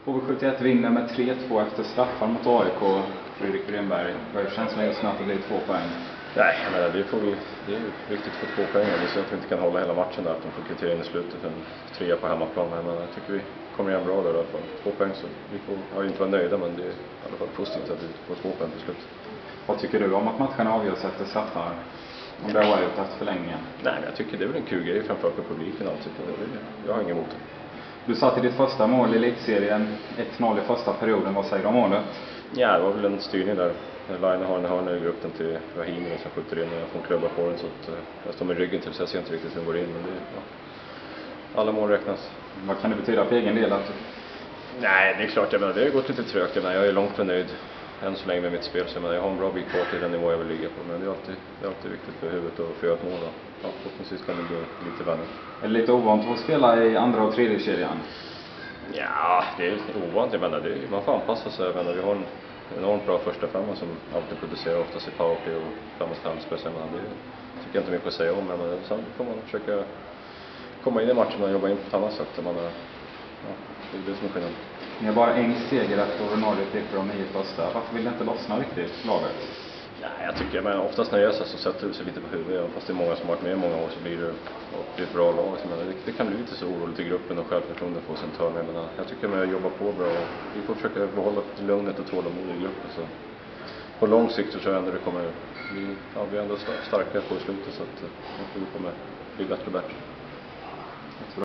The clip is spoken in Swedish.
HV71 vinner med 3-2 efter straffar mot AIK. Fredrik Bremberg, vad är känslan just nu att det blir 2 poäng? Nej, men det är ju viktigt att få 2 poäng. Det är så att vi inte kan hålla hela matchen där, att de får kvittera in i slutet för en 3 på hemmaplan. Men jag tycker vi kommer igen bra där i alla fall. 2 poäng, så vi får inte vara nöjda, men det är i alla fall positivt att vi får 2 poäng på slutet. Vad tycker du om att matchen avgörs efter straffar? Om det har varit efter förlängningen? Nej, men jag tycker det är väl en kul grej framför för publiken. Alltså. Jag har ingen emot det. Du satt i ditt första mål i elitserien, 1-0 i första perioden. Vad säger du om målet? Ja, det var väl en styrning där. Line har en hörna i upp den till Rahimi och sen skjuter in och jag får klubba på den, så att jag står med ryggen till så jag ser inte riktigt hur den går in, men det, ja. Alla mål räknas. Vad kan det betyda för egen del? Nej, det är klart, jag menar, det har gått lite trögt. Jag är långt från nöjd än så länge med mitt spel, så jag har en bra bit kvar till den nivå jag vill ligga på, men det är alltid viktigt för huvudet att få göra ett mål. Ja, förhoppningsvis kan det bli lite vänner. Är det lite ovant att spela i andra och tredje kedjan? Ja, det är ovant. Jag menar, man får anpassa sig. Jag menar, vi har en enormt bra första femma som alltid producerar oftast i powerplay och framåt handspel. Det tycker jag inte mycket att säga om, men sen får man försöka komma in i matchen och jobba in på ett annat sätt. Det är det som är skillnaden. Ni har bara en seger efter ordinarie tid för de 9 första. Varför vill det inte lossna riktigt, laget? Nej, jag tycker, men oftast när jag gör så sätter det sig lite på huvudet. Fast det är många som har varit med i många år, så blir det ett bra lag. Det kan bli lite så oroligt i gruppen och självförtroende får sin törn. Men jag tycker att jag jobbar på bra. Vi får försöka behålla lugnet och tålamod i gruppen. Så på lång sikt så tror jag ändå det kommer bli ändå starkare på slutet, så att det kommer bli bättre och bättre.